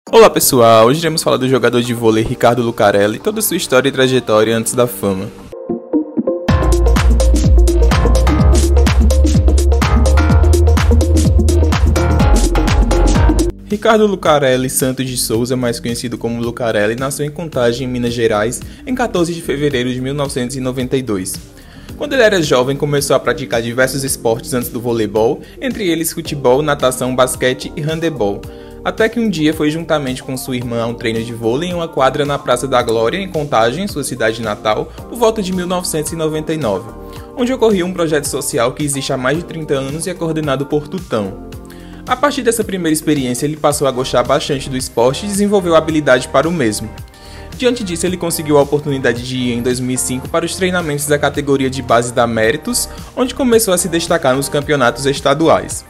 Olá pessoal, hoje iremos falar do jogador de vôlei Ricardo Lucarelli e toda a sua história e trajetória antes da fama. Ricardo Lucarelli Santos de Souza, mais conhecido como Lucarelli, nasceu em Contagem, em Minas Gerais, em 14 de fevereiro de 1992. Quando ele era jovem, começou a praticar diversos esportes antes do voleibol, entre eles futebol, natação, basquete e handebol. Até que um dia foi juntamente com sua irmã a um treino de vôlei em uma quadra na Praça da Glória, em Contagem, sua cidade natal, por volta de 1999, onde ocorria um projeto social que existe há mais de 30 anos e é coordenado por Tutão. A partir dessa primeira experiência, ele passou a gostar bastante do esporte e desenvolveu habilidade para o mesmo. Diante disso, ele conseguiu a oportunidade de ir em 2005 para os treinamentos da categoria de base da Méritos, onde começou a se destacar nos campeonatos estaduais.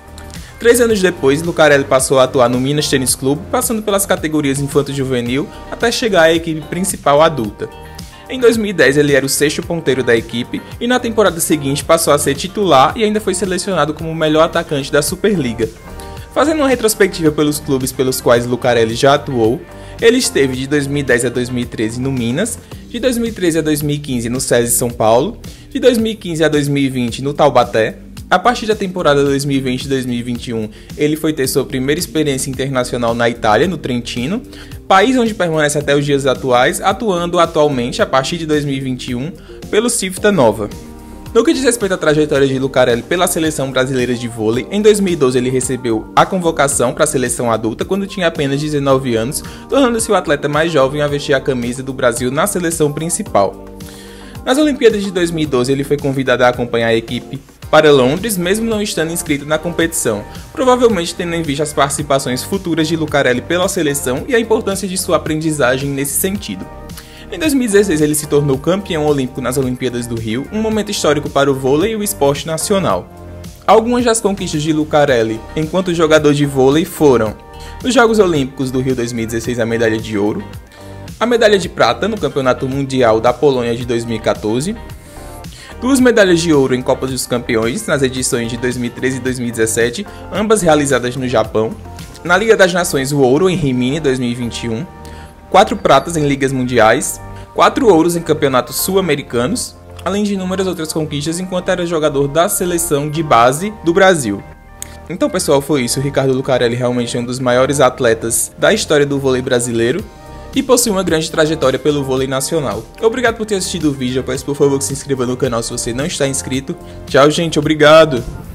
3 anos depois, Lucarelli passou a atuar no Minas Tênis Clube, passando pelas categorias infanto-juvenil até chegar à equipe principal adulta. Em 2010, ele era o 6º ponteiro da equipe e na temporada seguinte passou a ser titular e ainda foi selecionado como o melhor atacante da Superliga. Fazendo uma retrospectiva pelos clubes pelos quais Lucarelli já atuou, ele esteve de 2010 a 2013 no Minas, de 2013 a 2015 no SESI São Paulo, de 2015 a 2020 no Taubaté. A partir da temporada 2020-2021, ele foi ter sua primeira experiência internacional na Itália, no Trentino, país onde permanece até os dias atuais, atuando atualmente, a partir de 2021, pelo Civita Nova. No que diz respeito à trajetória de Lucarelli pela seleção brasileira de vôlei, em 2012 ele recebeu a convocação para a seleção adulta quando tinha apenas 19 anos, tornando-se o atleta mais jovem a vestir a camisa do Brasil na seleção principal. Nas Olimpíadas de 2012 ele foi convidado a acompanhar a equipe para Londres, mesmo não estando inscrito na competição, provavelmente tendo em vista as participações futuras de Lucarelli pela seleção e a importância de sua aprendizagem nesse sentido. Em 2016 ele se tornou campeão olímpico nas Olimpíadas do Rio, um momento histórico para o vôlei e o esporte nacional. Algumas das conquistas de Lucarelli enquanto jogador de vôlei foram: nos Jogos Olímpicos do Rio 2016 a medalha de ouro, a medalha de prata no Campeonato Mundial da Polônia de 2014, 2 medalhas de ouro em Copas dos Campeões nas edições de 2013 e 2017, ambas realizadas no Japão, na Liga das Nações o ouro em Rimini 2021, 4 pratas em ligas mundiais, 4 ouros em campeonatos sul-americanos, além de inúmeras outras conquistas enquanto era jogador da seleção de base do Brasil. Então pessoal, foi isso. O Ricardo Lucarelli realmente é um dos maiores atletas da história do vôlei brasileiro e possui uma grande trajetória pelo vôlei nacional. Obrigado por ter assistido o vídeo, peço por favor que se inscreva no canal se você não está inscrito. Tchau gente, obrigado!